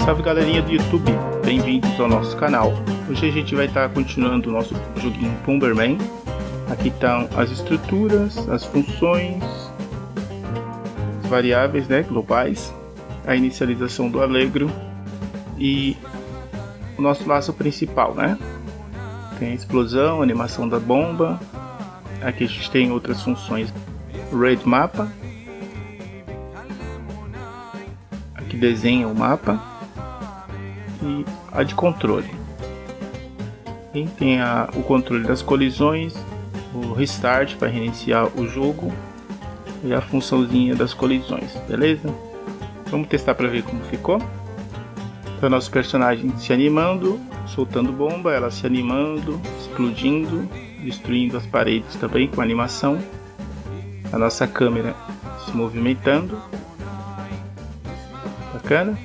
Salve galerinha do YouTube, bem-vindos ao nosso canal. Hoje a gente vai estar continuando o nosso joguinho Bomberman. Aqui estão as estruturas, as funções, as variáveis, né, globais, a inicialização do Allegro e o nosso laço principal, né? Tem a explosão, a animação da bomba. Aqui a gente tem outras funções, Raid Mapa, aqui desenha o mapa, e a de controle. E tem o controle das colisões, o Restart para reiniciar o jogo e a funçãozinha das colisões, beleza? Vamos testar para ver como ficou. Então, nosso personagem se animando, soltando bomba, ela se animando, explodindo, destruindo as paredes também com animação. A nossa câmera se movimentando. Bacana.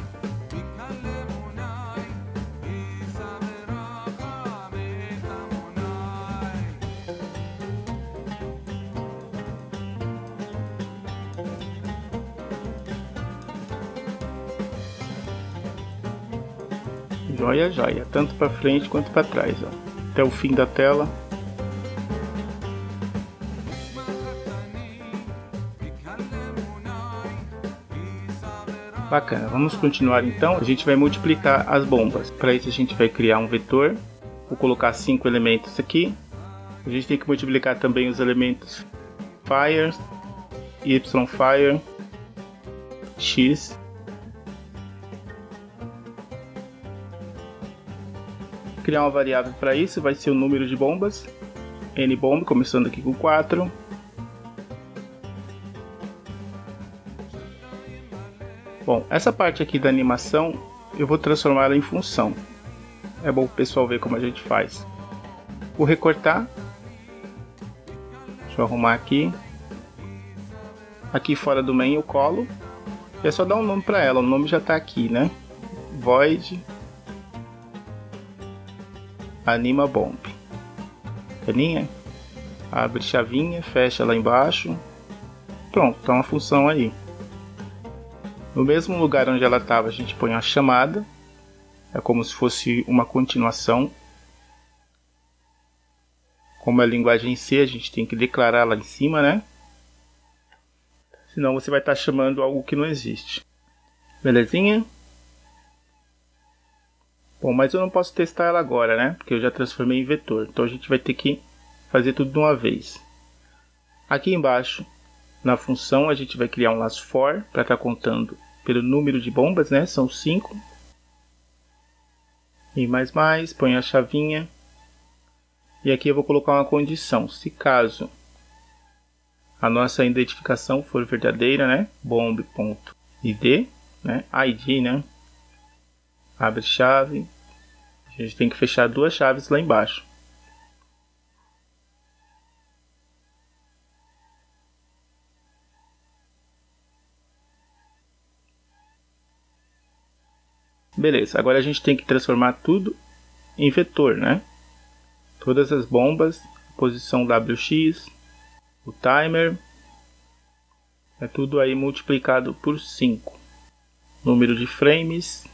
Joia, joia, tanto para frente quanto para trás, ó, até o fim da tela. Bacana, vamos continuar então. A gente vai multiplicar as bombas. Para isso a gente vai criar um vetor. Vou colocar 5 elementos aqui. A gente tem que multiplicar também os elementos Fire, Y Fire, X. Criar uma variável para isso, vai ser o número de bombas, nbomb, começando aqui com 4. Bom, essa parte aqui da animação eu vou transformar ela em função. É bom o pessoal ver como a gente faz. Vou recortar. Deixa eu arrumar aqui. Aqui fora do main eu colo. É só dar um nome para ela, o nome já está aqui, né? Void Anima Bomb. Caninha. Abre chavinha, fecha lá embaixo. Pronto, tá uma função aí. No mesmo lugar onde ela estava, a gente põe a chamada. É como se fosse uma continuação. Como é linguagem C, a gente tem que declarar lá em cima, né? Senão você vai estar chamando algo que não existe. Belezinha? Bom, mas eu não posso testar ela agora, né? Porque eu já transformei em vetor. Então a gente vai ter que fazer tudo de uma vez. Aqui embaixo, na função, a gente vai criar um laço for para estar contando pelo número de bombas, né? São 5. E mais, põe a chavinha. E aqui eu vou colocar uma condição. Se caso a nossa identificação for verdadeira, né? Bomb.id, né? ID, né? Abre chave. A gente tem que fechar duas chaves lá embaixo. Beleza, agora a gente tem que transformar tudo em vetor, né? Todas as bombas, posição WX, o timer, é tudo aí multiplicado por 5. Número de frames.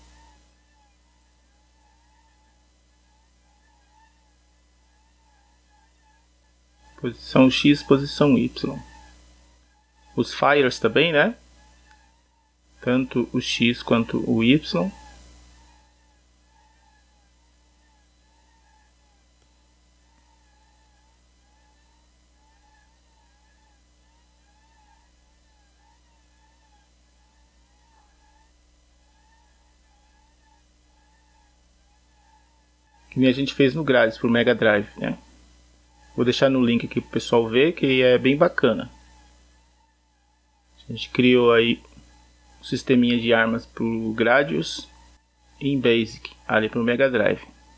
Posição X, posição Y. Os fires também, né? Tanto o X quanto o Y. Que nem a gente fez no Grades pro Mega Drive, né? Vou deixar no link aqui para o pessoal ver, que é bem bacana. A gente criou aí um sisteminha de armas para o Gradius em Basic, ali para o Mega Drive.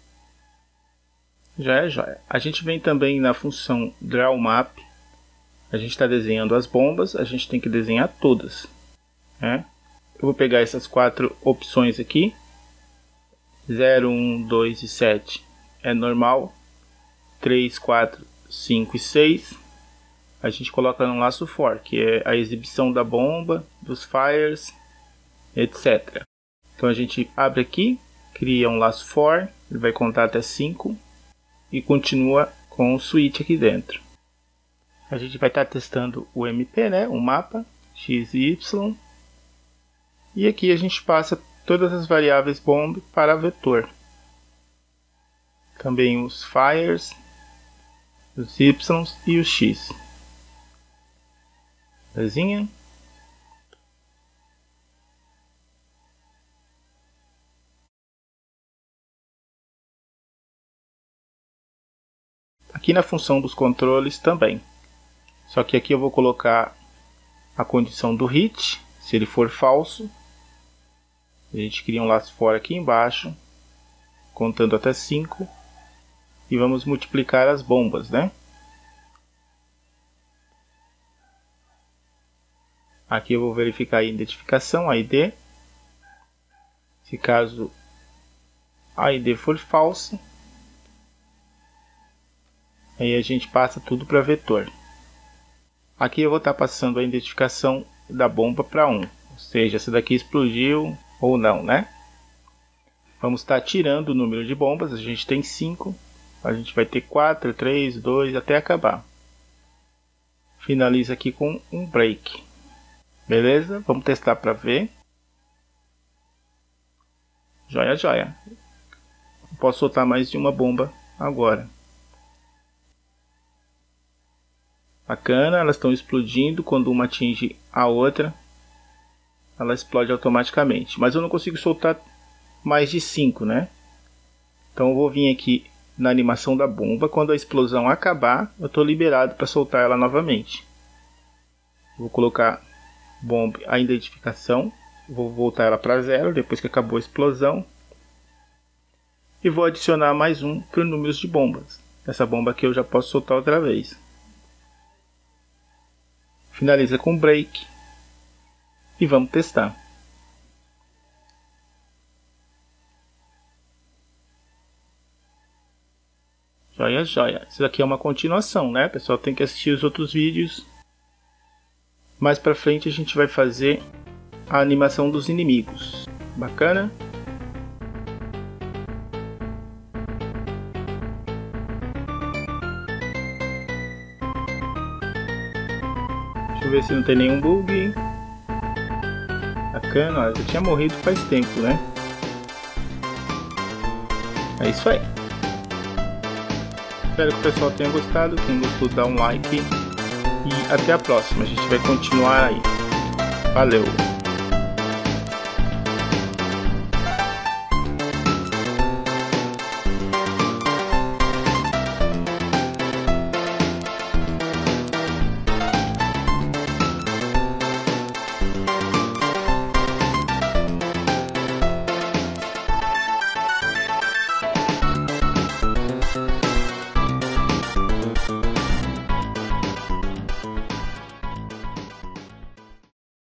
Já é joia. A gente vem também na função Draw Map. A gente está desenhando as bombas, a gente tem que desenhar todas, né? Eu vou pegar essas 4 opções aqui. 0, 1, 2 e 7 é normal. 3, 4, 5 e 6 a gente coloca no laço for, que é a exibição da bomba, dos fires, etc. Então a gente abre aqui, cria um laço for, ele vai contar até 5 e continua com o switch aqui dentro. A gente vai estar testando o MP, né, o mapa X e Y. E aqui a gente passa todas as variáveis bomb para vetor. Também os fires, os Y e os X. Belezinha? Aqui na função dos controles também. Só que aqui eu vou colocar a condição do hit, se ele for falso. A gente cria um laço for aqui embaixo, contando até 5. E vamos multiplicar as bombas, né? Aqui eu vou verificar a identificação, a ID. Se caso a ID for falsa, aí a gente passa tudo para vetor. Aqui eu vou estar passando a identificação da bomba para 1, ou seja, essa daqui explodiu ou não, né? Vamos estar tirando o número de bombas, a gente tem 5, a gente vai ter 4, 3, 2, até acabar. Finaliza aqui com um break. Beleza? Vamos testar para ver. Joia, joia. Posso soltar mais de uma bomba agora. Bacana, elas estão explodindo. Quando uma atinge a outra, ela explode automaticamente. Mas eu não consigo soltar mais de 5, né? Então eu vou vir aqui na animação da bomba. Quando a explosão acabar, eu estou liberado para soltar ela novamente. Vou colocar bomb a identificação. Vou voltar ela para 0 depois que acabou a explosão. E vou adicionar mais um para os números de bombas. Essa bomba aqui eu já posso soltar outra vez. Finaliza com break. E vamos testar. Joia, joia. Isso aqui é uma continuação, né? O pessoal tem que assistir os outros vídeos. Mais pra frente a gente vai fazer a animação dos inimigos. Bacana? Deixa eu ver se não tem nenhum bug. Bacana, ó, eu já tinha morrido faz tempo, né? É isso aí. Espero que o pessoal tenha gostado. Quem gostou, dá um like. E até a próxima. A gente vai continuar aí. Valeu!